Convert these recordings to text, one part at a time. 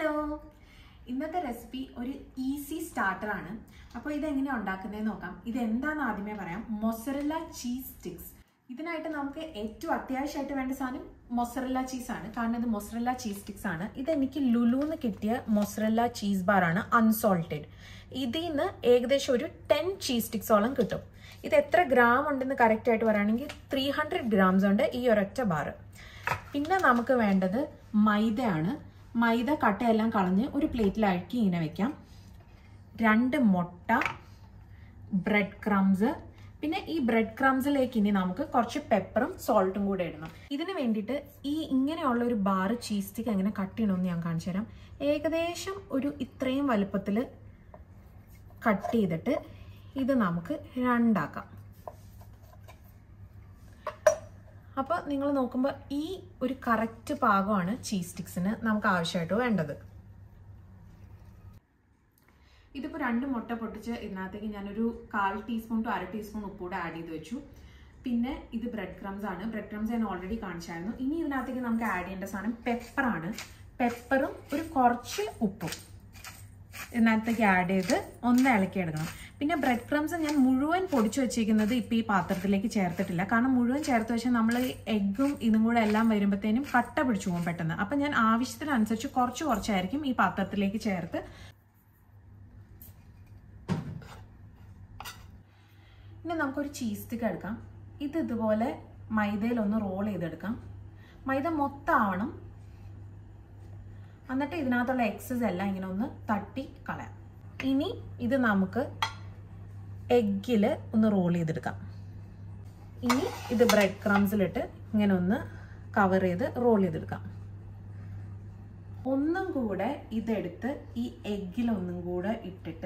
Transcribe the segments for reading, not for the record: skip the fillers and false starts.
Hello, ഇന്നത്തെ recipe ഒരു easy starter ആണ്. അപ്പോൾ ഇതെങ്ങനെ ഉണ്ടാക്കുന്നതെന്ന് നോക്കാം. ഇതെന്താണെന്ന് ആദ്യമേ പറയാം. Mozzarella cheese sticks. ഇതിനായിട്ട് നമുക്ക് ഏറ്റവും അത്യാവശ്യമായിട്ട് വേണ്ട സാധനം മൊസറല്ല ചീസാണ്. കാരണം ഇത് മൊസറല്ല ചീസ് സ്റ്റിക്സ് ആണ്. ഇതെനിക്ക് ലുലുന്ന് കിട്ടിയ മൊസറല്ല ചീസ് ബാർ ആണ്, അൺസോൾട്ടഡ്. ഇതിൽ നിന്ന് ഏകദേശം ഒരു 10 ചീസ് സ്റ്റിക്സോളം കിട്ടും. ഇത് എത്ര ഗ്രാം ഉണ്ടെന്ന് കറക്റ്റ് ആയിട്ട് പറയുകയാണെങ്കിൽ 300 ഗ്രാംസ് ഉണ്ട് ഈ ഒരൊറ്റ ബാർ. പിന്നെ നമുക്ക് വേണ്ടത് മൈദയാണ്. മൈദ കട്ടയെല്ലാം കളഞ്ഞ് ഒരു പ്ലേറ്റിലാക്കി ഇങ്ങനെ വെക്കാം. 2 മുട്ട, ബ്രെഡ് ക്രംസ്. പിന്നെ ഈ ബ്രെഡ് ക്രംസിലേക്ക് ഇനി നമുക്ക് കുറച്ച് പെപ്പറും സോൾട്ടും കൂടെ ഇടണം. ഇതിന് വേണ്ടിയിട്ട് ഈ ഇങ്ങനെയുള്ള ഒരു ബാർ ചീസ് സ്റ്റിക്ക് എങ്ങനെ കട്ട് ചെയ്യണമെന്ന് ഞാൻ കാണിച്ചു തരാം. ഏകദേശം ഒരു ഇത്രയും വലുപ്പത്തിൽ കട്ട് ചെയ്തിട്ട് ഇത് നമുക്ക് രണ്ടാക്കാം. അപ്പോൾ നിങ്ങൾ നോക്കുമ്പോൾ ഈ ഒരു കറക്റ്റ് പാകമാണ് ചീസ് സ്റ്റിക്സിന് നമുക്ക് ആവശ്യമായിട്ട് വേണ്ടത്. ഇതിപ്പോൾ 2 മുട്ട പൊട്ടിച്ച് ഇതിനകത്തേക്ക് ഞാനൊരു 1/4 ടീസ്പൂൺ ടു 1/2 ടീസ്പൂൺ ഉപ്പൂടെ ആഡ് ചെയ്ത് വെച്ചു. പിന്നെ ഇത് ബ്രെഡ് ക്രംസ് ആണ്. ബ്രെഡ് ക്രംസ് ഞാൻ ഓൾറെഡി കാണിച്ചായിരുന്നു. ഇനി ഇതിനകത്തേക്ക് നമുക്ക് ആഡ് ചെയ്യേണ്ട സാധനം പെപ്പറാണ്. പെപ്പറും ഒരു കുറച്ച് ഉപ്പും ഇതിനകത്തേക്ക് ആഡ് ചെയ്ത് ഒന്ന് ഇളക്കി എടുക്കണം. പിന്നെ ബ്രെഡ് ക്രംസ് ഞാൻ മുഴുവൻ പൊടിച്ചു വെച്ചിരിക്കുന്നത് ഇപ്പോൾ ഈ പാത്രത്തിലേക്ക് ചേർത്തിട്ടില്ല. കാരണം മുഴുവൻ ചേർത്ത് വെച്ചാൽ നമ്മൾ എഗ്ഗും ഇതും കൂടെ എല്ലാം വരുമ്പോഴത്തേനും കട്ട പിടിച്ചു പോകും പെട്ടെന്ന്. അപ്പം ഞാൻ ആവശ്യത്തിനനുസരിച്ച് കുറച്ചായിരിക്കും ഈ പാത്രത്തിലേക്ക് ചേർത്ത്. ഇനി നമുക്കൊരു ചീസ് സ്റ്റിക്ക് എടുക്കാം. ഇതുപോലെ മൈദയിലൊന്ന് റോൾ ചെയ്തെടുക്കാം. മൈദ മൊത്തം ആവണം. എന്നിട്ട് ഇതിനകത്തുള്ള എക്സസ് എല്ലാം ഇങ്ങനെ ഒന്ന് തട്ടി കളയാം. ഇനി ഇത് നമുക്ക് എഗ്ഗിൽ ഒന്ന് റോൾ ചെയ്തെടുക്കാം. ഇനി ഇത് ബ്രെഡ് ക്രംസിലിട്ട് ഇങ്ങനെ ഒന്ന് കവർ ചെയ്ത് റോൾ ചെയ്തെടുക്കാം. ഒന്നും കൂടെ ഇതെടുത്ത് ഈ എഗ്ഗിലൊന്നും കൂടെ ഇട്ടിട്ട്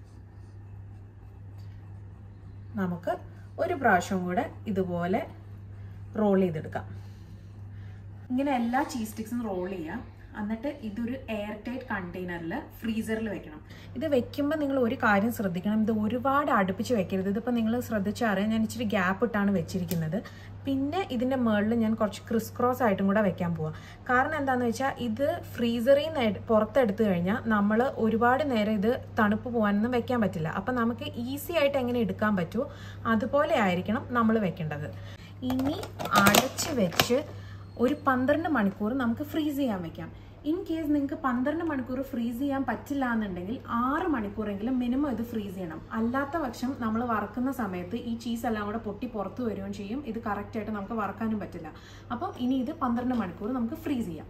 നമുക്ക് ഒരു പ്രാവശ്യം കൂടെ ഇതുപോലെ റോൾ ചെയ്തെടുക്കാം. ഇങ്ങനെ എല്ലാ ചീസ് സ്റ്റിക്സും റോൾ ചെയ്യാം. എന്നിട്ട് ഇതൊരു എയർ ടൈറ്റ് കണ്ടെയ്നറിൽ ഫ്രീസറിൽ വെക്കണം. ഇത് വെക്കുമ്പോൾ നിങ്ങൾ ഒരു കാര്യം ശ്രദ്ധിക്കണം. ഇത് ഒരുപാട് അടുപ്പിച്ച് വെക്കരുത്. ഇതിപ്പോൾ നിങ്ങൾ ശ്രദ്ധിച്ചറിയാം, ഞാൻ ഇച്ചിരി ഗ്യാപ്പ് ഇട്ടാണ് വെച്ചിരിക്കുന്നത്. പിന്നെ ഇതിൻ്റെ മുകളിൽ ഞാൻ കുറച്ച് ക്രിസ് ക്രോസ് ആയിട്ടും കൂടെ വെക്കാൻ പോവാം. കാരണം എന്താണെന്ന് വെച്ചാൽ ഇത് ഫ്രീസറിൽ നിന്ന് പുറത്തെടുത്തു കഴിഞ്ഞാൽ നമ്മൾ ഒരുപാട് നേരം ഇത് തണുപ്പ് പോകാനൊന്നും വെക്കാൻ പറ്റില്ല. അപ്പം നമുക്ക് ഈസി ആയിട്ട് എങ്ങനെ എടുക്കാൻ പറ്റുമോ അതുപോലെ ആയിരിക്കണം നമ്മൾ വെക്കേണ്ടത്. ഇനി അടച്ച് വെച്ച് ഒരു 12 മണിക്കൂർ നമുക്ക് ഫ്രീസ് ചെയ്യാൻ വെക്കാം. ഇൻ കേസ് നിങ്ങൾക്ക് 12 മണിക്കൂർ ഫ്രീസ് ചെയ്യാൻ പറ്റില്ല എന്നുണ്ടെങ്കിൽ 6 മണിക്കൂറെങ്കിലും മിനിമം ഇത് ഫ്രീസ് ചെയ്യണം. അല്ലാത്ത പക്ഷം നമ്മൾ വറക്കുന്ന സമയത്ത് ഈ ചീസ് എല്ലാം കൂടെ പൊട്ടി പുറത്ത് വരികയും ചെയ്യും. ഇത് കറക്റ്റായിട്ട് നമുക്ക് വറക്കാനും പറ്റില്ല. അപ്പം ഇനി ഇത് 12 മണിക്കൂർ നമുക്ക് ഫ്രീസ് ചെയ്യാം.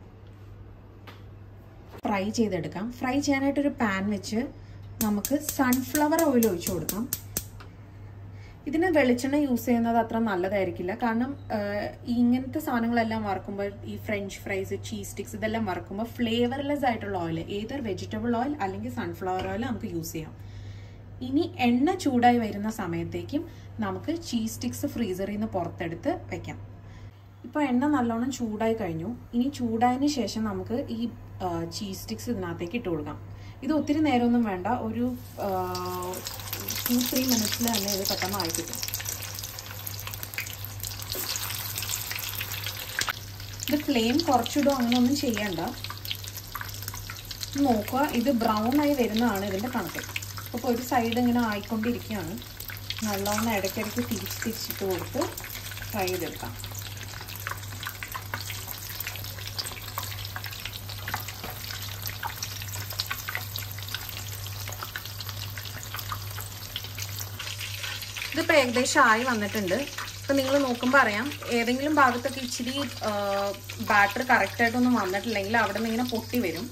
ഫ്രൈ ചെയ്തെടുക്കാം. ഫ്രൈ ചെയ്യാനായിട്ടൊരു പാൻ വെച്ച് നമുക്ക് സൺഫ്ലവർ ഓയിൽ ഒഴിച്ചു കൊടുക്കാം. ഇതിന് വെളിച്ചെണ്ണ യൂസ് ചെയ്യുന്നത് അത്ര നല്ലതായിരിക്കില്ല. കാരണം ഇങ്ങനത്തെ സാധനങ്ങളെല്ലാം വറക്കുമ്പോൾ ഈ ഫ്രഞ്ച് ഫ്രൈസ്, ചീസ് സ്റ്റിക്സ് ഇതെല്ലാം വറക്കുമ്പോൾ ഫ്ലേവർലെസ് ആയിട്ടുള്ള ഓയിൽ, ഏതൊരു വെജിറ്റബിൾ ഓയിൽ അല്ലെങ്കിൽ സൺഫ്ലവർ ഓയിൽ നമുക്ക് യൂസ് ചെയ്യാം. ഇനി എണ്ണ ചൂടായി വരുന്ന സമയത്തേക്കും നമുക്ക് ചീസ് സ്റ്റിക്സ് ഫ്രീസറിൽ നിന്ന് പുറത്തെടുത്ത് വെക്കാം. ഇപ്പോൾ എണ്ണ നല്ലോണം ചൂടായി കഴിഞ്ഞു. ഇനി ചൂടായതിന് ശേഷം നമുക്ക് ഈ ചീസ് സ്റ്റിക്സ് ഇതിനകത്തേക്ക് ഇട്ട് കൊടുക്കാം. ഇത് ഒത്തിരി നേരമൊന്നും വേണ്ട, ഒരു 2-3 മിനിറ്റ്സിൽ തന്നെ ഇത് പെട്ടെന്ന് ആയി കിട്ടും. ഇത് ഫ്ലെയിം കുറച്ചിടും, അങ്ങനെയൊന്നും ചെയ്യണ്ട. നോക്കുക, ഇത് ബ്രൗൺ ആയി വരുന്നതാണ് ഇതിൻ്റെ കണക്ക്. അപ്പോൾ ഒരു സൈഡ് ഇങ്ങനെ ആയിക്കൊണ്ടിരിക്കുകയാണ്. നല്ലോണം ഇടയ്ക്കിടയ്ക്ക് തിരിച്ചിട്ട് കൊടുത്ത് ഫ്രൈ ചെയ്തെടുക്കാം. ഇതിപ്പോൾ ഏകദേശം ആയി വന്നിട്ടുണ്ട്. ഇപ്പം നിങ്ങൾ നോക്കുമ്പോൾ അറിയാം, ഏതെങ്കിലും ഭാഗത്തൊക്കെ ഇച്ചിരി ബാറ്റർ കറക്റ്റായിട്ടൊന്നും വന്നിട്ടില്ലെങ്കിൽ അവിടെ നിന്ന് ഇങ്ങനെ പൊട്ടി വരും.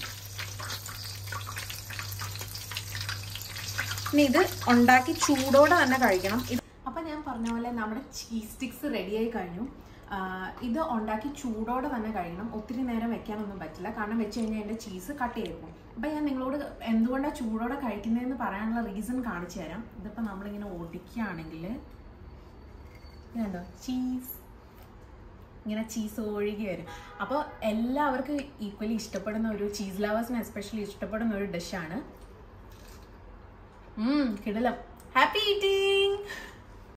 ഇനി ഇത് ഉണ്ടാക്കി ചൂടോടെ തന്നെ കഴിക്കണം. അപ്പം ഞാൻ പറഞ്ഞ പോലെ നമ്മുടെ ചീസ് സ്റ്റിക്സ് റെഡിയായി കഴിഞ്ഞു. ഇത് ഉണ്ടാക്കി ചൂടോടെ തന്നെ കഴിക്കണം. ഒത്തിരി നേരം വെക്കാനൊന്നും പറ്റില്ല. കാരണം വെച്ച് കഴിഞ്ഞാൽ എൻ്റെ ചീസ് കട്ട് ചെയ്യും. അപ്പം ഞാൻ നിങ്ങളോട് എന്തുകൊണ്ടാണ് ചൂടോടെ കഴിക്കുന്നതെന്ന് പറയാനുള്ള റീസൺ കാണിച്ചു തരാം. ഇതിപ്പോൾ നമ്മളിങ്ങനെ ഒടിക്കുകയാണെങ്കിൽ ഇതുണ്ടോ, ഇങ്ങനെ ചീസ് ഒഴുകി വരും. അപ്പോൾ എല്ലാവർക്കും ഈക്വലി ഇഷ്ടപ്പെടുന്ന ഒരു, ചീസ് ലവേഴ്സിന് എസ്പെഷ്യലി ഇഷ്ടപ്പെടുന്ന ഒരു ഡിഷാണ്. കിടിലം. Happy eating.